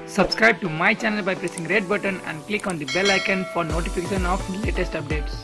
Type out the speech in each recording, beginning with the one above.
Subscribe to my channel by pressing red button and click on the bell icon for notification of latest updates.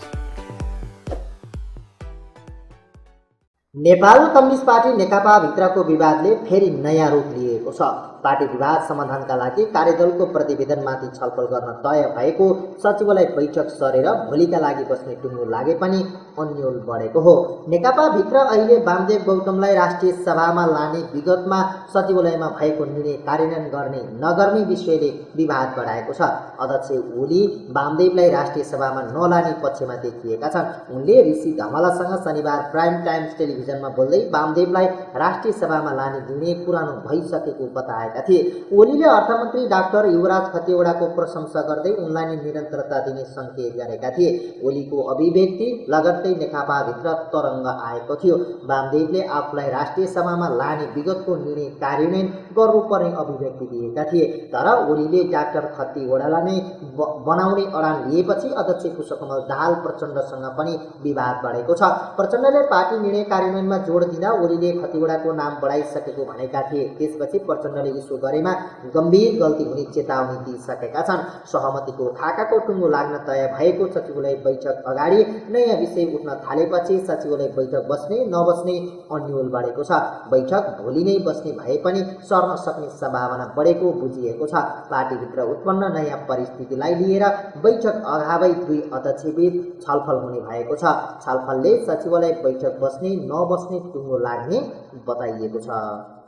Nepal communist party Nekapa भित्रको विवादले फेरि नयाँ रूप लिएको छ। पार्टी विवाद समाधानका लागि कार्यदलको प्रतिवेदनमाथि छलफल गर्न तय भएको सचिवालय बैठक सरेर भोलिका लागि बस्ने टुङ्गो लागे पनि अन्यल बढेको हो। नेकपा भित्र अहिले वामदेव गौतमलाई राष्ट्रिय सभामा लाने विगतमा सचिवालयमा भएको निर्णय कार्यान्वयन गर्ने नगर्ने विषयले विवाद बढाएको छ। अध्यक्ष ओली वामदेवलाई राष्ट्रिय सभामा नलाने पक्षमा देखिएका छन्। उनले ऋषि धमलासँग शनिबार प्राइम टाइम्स टेलिभिजनमा बोल्दै वामदेवलाई राष्ट्रिय सभामा लाने निर्णय पुरानो भइसकेको बताएका थिए। ओलीले अर्थमन्त्री डाक्टर युवराज खतिवडाको प्रशंसा गर्दै उनलाई निरन्तरता दिने संकेत गरेका थिए। ओलीको अभिव्यक्ति लगत्तै नेकपाभित्र तरङ्ग आएको थियो। वामदेवले आफूलाई राष्ट्रिय सभामा लाने विगतको निर्णय कार्यान्वयन गर्नुपर्ने अभिव्यक्ति दिएका थिए। तर ओलीले डाक्टर खतिवडालाई नै बनाउने अडान लिएपछि अध्यक्ष पुष्पकमल दाहाल प्रचण्डसँग पनि विवाद बढेको छ। प्रचण्डले पार्टी निर्णय कार्यान्वयनमा जोड दिँदा ओलीले खतिवडाको नाम बढाइसकेको भनेका थिए। त्यसपछि प्रचण्डले यसो गरेमा गम्भीर गल्ती हुने चेतावनी दिइसकेका छन्। सहमतिको खाकाको टुङ्गो लाग्न तय भएको सचिवालय बैठक अगाडि नयाँ विषय उठ्न थालेपछि सचिवालय बैठक बस्ने नबस्ने अन्यल बढेको छ। बैठक भोलि नै बस्ने भए पनि सर्न सक्ने सम्भावना बढेको बुझिएको छ। पार्टीभित्र उत्पन्न नयाँ परिस्थितिलाई लिएर बैठक अगावै दुई अध्यक्षबीच छलफल हुने भएको छ। छलफलले सचिवालय बैठक बस्ने नबस्ने टुङ्गो लाग्ने बताइएको छ।